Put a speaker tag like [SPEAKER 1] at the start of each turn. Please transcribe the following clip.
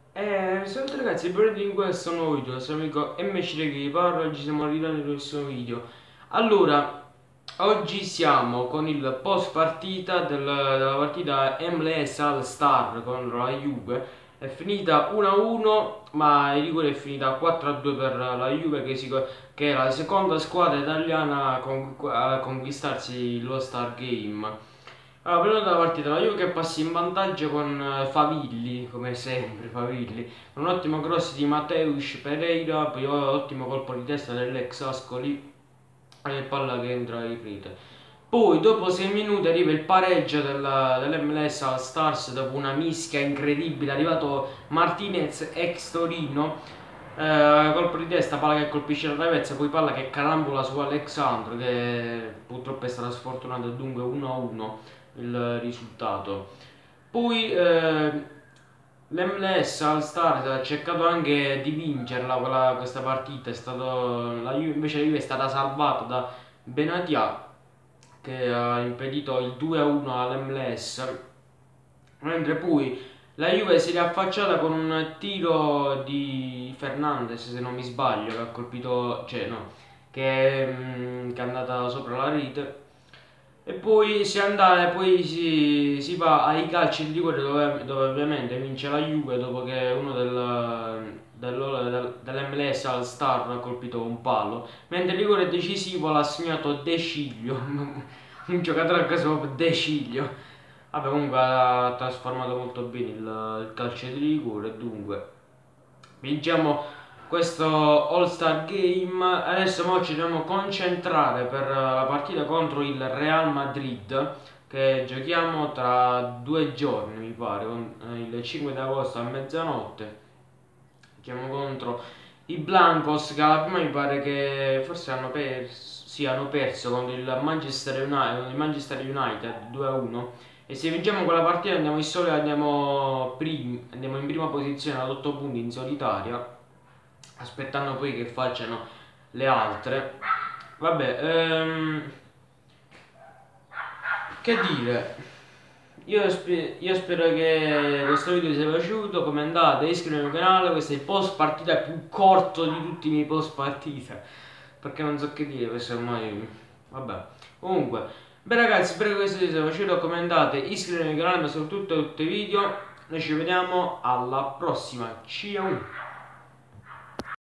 [SPEAKER 1] Salve ragazzi, benvenuti in questo nuovo video, sono amico MC che vi parla, oggi siamo arrivati nel prossimo video. Allora, oggi siamo con il post partita della partita MLS All Star contro la Juve. È finita 1-1, ma il rigore è finita 4-2 per la Juve che è la seconda squadra italiana a conquistarsi lo Star Game. Allora, prima della partita, la Juve che passa in vantaggio con Favilli, come sempre, Favilli, con un ottimo cross di Mateusz Pereira, poi un ottimo colpo di testa dell'ex Ascoli e palla che entra in rete. Poi dopo 6 minuti arriva il pareggio dell'MLS All Stars dopo una mischia incredibile, è arrivato Martinez ex Torino, colpo di testa, palla che colpisce la traversa, poi palla che carambola su Alexandro che purtroppo è stata sfortunata, dunque 1-1 il risultato. Poi l'MLS All Stars ha cercato anche di vincerla questa partita, invece la Juve è stata salvata da Benatia che ha impedito il 2-1 all'MLS, mentre poi la Juve si è riaffacciata con un tiro di Fernandes, se non mi sbaglio, che ha colpito, cioè no, che è andata sopra la rete. E poi si va ai calci di rigore dove ovviamente vince la Juve dopo che uno dell'MLS All Star ha colpito un palo, mentre il rigore decisivo l'ha segnato De Sciglio, un giocatore a caso proprio De Sciglio. Vabbè, comunque ha trasformato molto bene il calcio di rigore, dunque vinciamo questo All Star Game. Adesso ci dobbiamo concentrare per la partita contro il Real Madrid che giochiamo tra 2 giorni, mi pare, il 5 di agosto a mezzanotte. Giochiamo contro i Blancos che alla prima mi pare che forse hanno perso contro il Manchester United 2-1. E se vinciamo quella partita andiamo in solo andiamo in prima posizione ad 8 punti in solitaria, aspettando poi che facciano le altre. Vabbè, che dire, io spero che questo video vi sia piaciuto, commentate, iscrivetevi al canale, questo è il post partita più corto di tutti i miei post partita, perché non so che dire, questo ormai, vabbè, comunque, beh ragazzi, spero che questo video vi sia piaciuto, commentate, iscrivetevi al canale, ma soprattutto a tutti i video, noi ci vediamo alla prossima, ciao!